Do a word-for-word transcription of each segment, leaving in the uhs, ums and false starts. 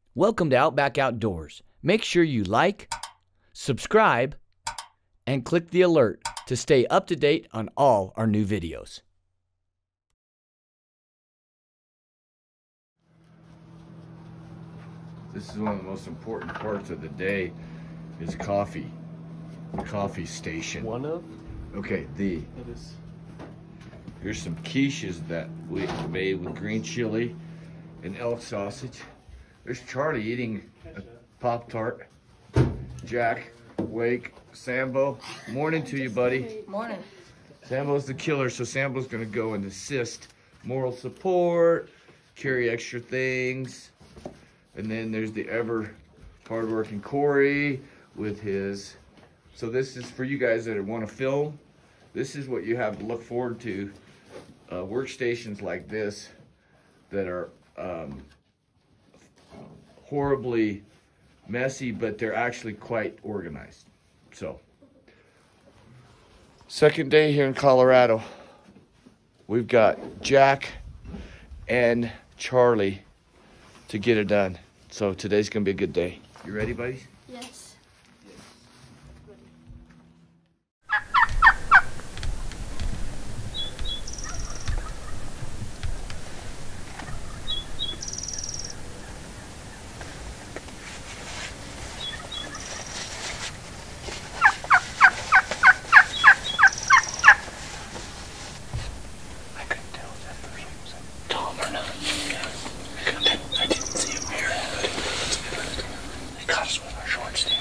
Welcome to Outback Outdoors. Make sure you like, subscribe, and click the alert to stay up to date on all our new videos. This is one of the most important parts of the day is coffee. The coffee station. One of? Okay, the. It is. Here's some quiches that we made with green chili and elk sausage. There's Charlie eating a Pop-Tart. Jack, Wake, Sambo. Morning to you, buddy. Morning. Sambo's the killer, so Sambo's gonna go and assist moral support, carry extra things. And then there's the ever hardworking Corey with his. So this is for you guys that want to film. This is what you have to look forward to. Uh, workstations like this that are um, horribly messy, but they're actually quite organized. So, second day here in Colorado. We've got Jack and Charlie to get it done. So today's gonna be a good day. You ready, buddies? Yes. I didn't see him here. They caught us with our short stand.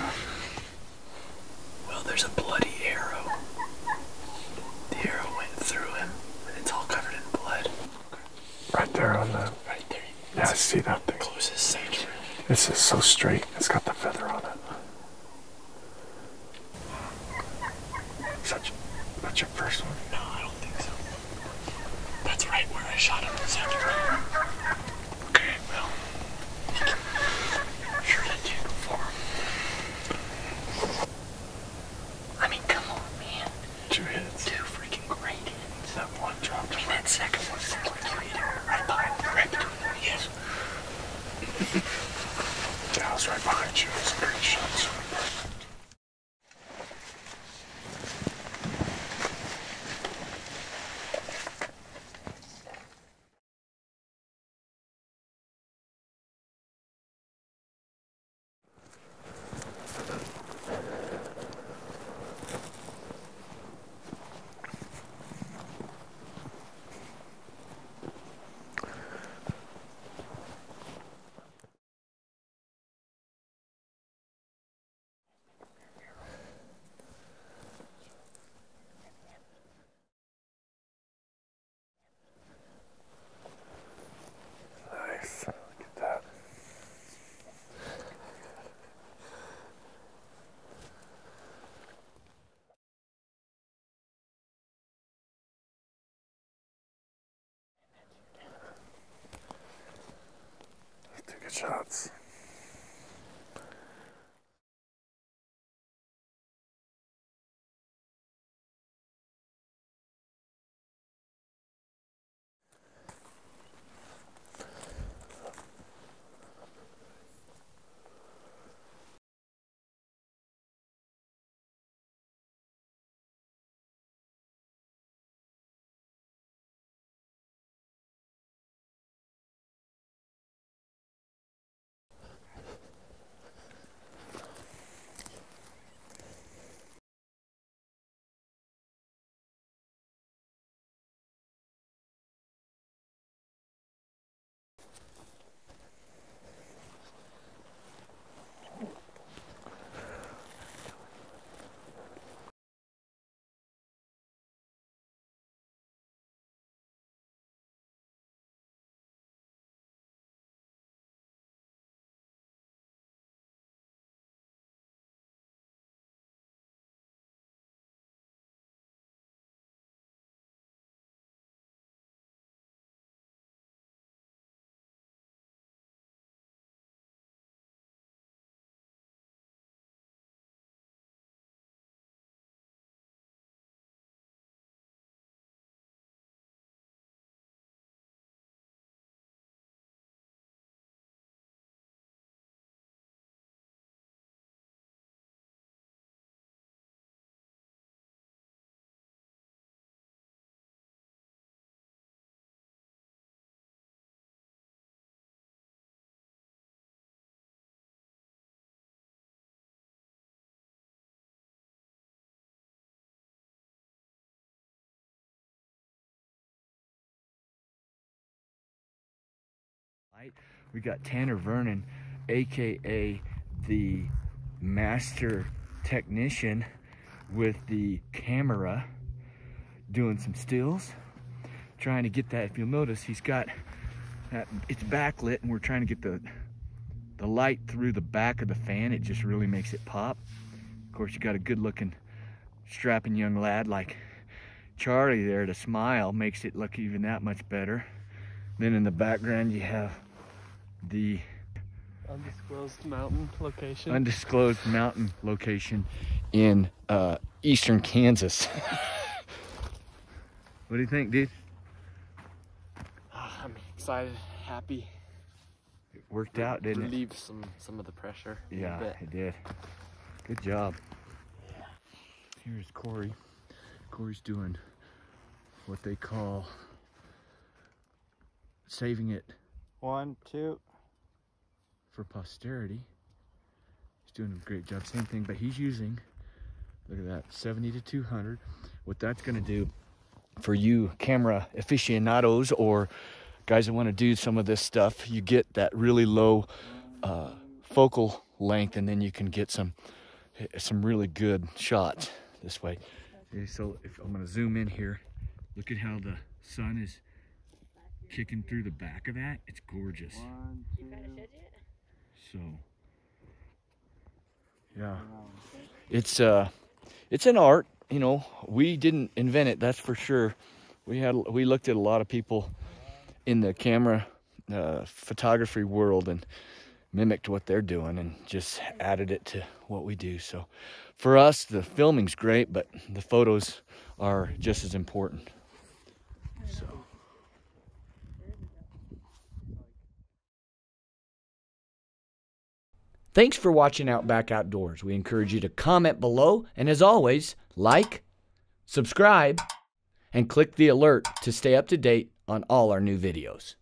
Well, there's a bloody arrow. The arrow went through him, and it's all covered in blood. Right there on the... Right there. Yeah, I see that thing. Closest sanctuary. This is so straight. It's got the feather on it. Such, that's your first one? No, I don't think so. That's right where I shot him the second time. Okay, well. Sure did you go for him. I mean, come on, man. Two hits. Two freaking great hits. That one dropped. And that second one, like you hit it right behind, right between them. Yes. Yeah, I was right behind you. It was a great shot. Nice. Look at that. Two good shots. We got Tanner Vernon, aka the master technician, with the camera doing some stills, trying to get that. If you'll notice, he's got that, it's backlit, and we're trying to get the the light through the back of the fan. It just really makes it pop. Of course, you got a good looking strapping young lad like Charlie there to smile, makes it look even that much better. Then in the background you have the undisclosed mountain location. Undisclosed mountain location in uh, eastern Kansas. What do you think, dude? I'm excited, happy. It worked out, didn't it? Relieve some some of the pressure. Yeah, it did. Good job. Yeah. Here's Corey. Corey's doing what they call saving it One, two. for posterity. He's doing a great job. Same thing, but he's using, look at that, seventy to two hundred. What that's going to do for you camera aficionados or guys that want to do some of this stuff, you get that really low uh, focal length, and then you can get some some really good shots this way. Okay, so if I'm gonna zoom in here, look at how the sun is kicking through the back of that. It's gorgeous. One, two. So yeah, it's uh it's an art, you know. We didn't invent it, that's for sure. We had we looked at a lot of people in the camera uh, photography world and mimicked what they're doing and just added it to what we do. So for us, the filming's great, but the photos are just as important. So thanks for watching Outback Outdoors. We encourage you to comment below, and as always, like, subscribe, and click the alert to stay up to date on all our new videos.